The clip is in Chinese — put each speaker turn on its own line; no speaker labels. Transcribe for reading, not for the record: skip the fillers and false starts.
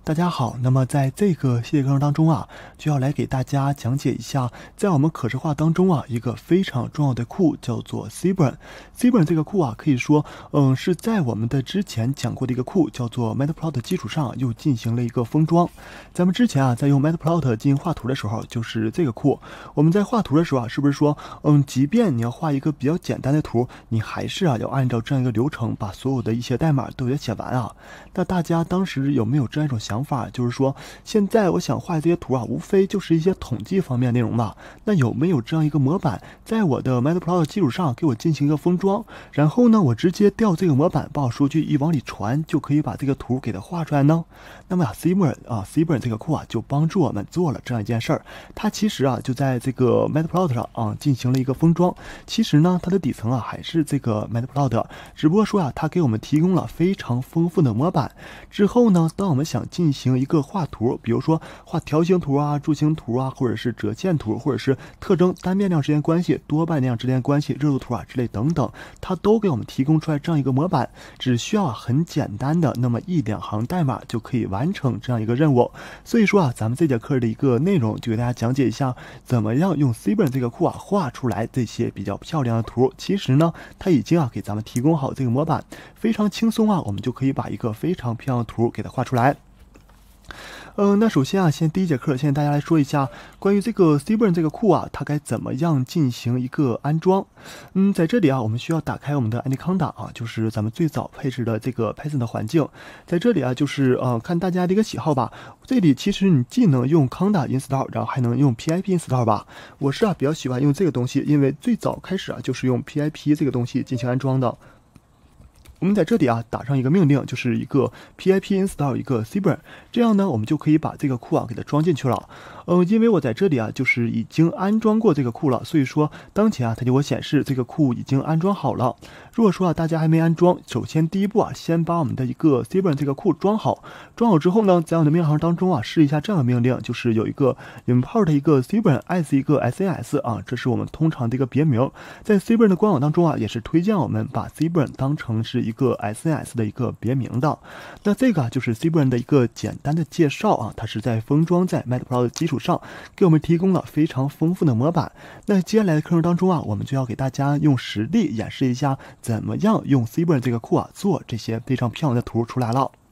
大家好，那么在这个系列课程当中啊，就要来给大家讲解一下，在我们可视化当中啊，一个非常重要的库叫做 Seaborn。Seaborn 这个库啊，可以说，是在我们的之前讲过的一个库叫做 Matplotlib 的基础上，又进行了一个封装。咱们之前啊，在用 Matplotlib 进行画图的时候，就是这个库。我们在画图的时候啊，是不是说，即便你要画一个比较简单的图，你还是啊要按照这样一个流程，把所有的一些代码都得写完啊？那大家当时有没有这样一种想法，就是说，现在我想画这些图啊，无非就是一些统计方面的内容嘛。那有没有这样一个模板，在我的 Matplotlib 基础上给我进行一个封装，然后呢，我直接调这个模板，把我数据一往里传，就可以把这个图给它画出来呢？那么Seaborn 这个库啊，就帮助我们做了这样一件事儿。它其实啊，就在这个 Matplotlib 上啊进行了一个封装。其实呢，它的底层啊还是这个 Matplotlib，只不过说啊，它给我们提供了非常丰富的模板。之后呢，当我们想进行一个画图，比如说画条形图啊、柱形图啊，或者是折线图，或者是特征单变量之间关系、多变量之间关系、热度图啊之类等等，它都给我们提供出来这样一个模板，只需要很简单的那么一两行代码就可以完成这样一个任务。所以说啊，咱们这节课的一个内容就给大家讲解一下，怎么样用 Seaborn 这个库啊画出来这些比较漂亮的图。其实呢，它已经啊给咱们提供好这个模板，非常轻松啊，我们就可以把一个非常漂亮的图给它画出来。那首先啊，第一节课，先大家来说一下关于这个 Seaborn 这个库啊，它该怎么样进行一个安装。在这里啊，我们需要打开我们的 Anaconda 啊，就是咱们最早配置的这个 Python 的环境。在这里啊，就是看大家的一个喜好吧。这里其实你既能用 Conda install， 然后还能用 pip install 吧。我是啊比较喜欢用这个东西，因为最早开始啊就是用 pip 这个东西进行安装的。我们在这里啊打上一个命令，就是一个 pip install 一个 Seaborn， 这样呢我们就可以把这个库啊给它装进去了。因为我在这里啊就是已经安装过这个库了，所以说当前啊它就给我显示这个库已经安装好了。如果说啊大家还没安装，首先第一步啊先把我们的一个 Seaborn 这个库装好。装好之后呢，在我们的命令行当中啊试一下这样的命令，就是有一个 import 一个 Seaborn as 一个 SAS 啊，这是我们通常的一个别名。在 Seaborn 的官网当中啊也是推荐我们把 Seaborn 当成是一个 SAS 的一个别名的。那这个就是 Seaborn 的一个简单的介绍啊，它是在封装在 Matplotlib 的基础上给我们提供了非常丰富的模板。那接下来的课程当中啊，我们就要给大家用实例演示一下怎么样用 Seaborn 这个库啊做这些非常漂亮的图出来了。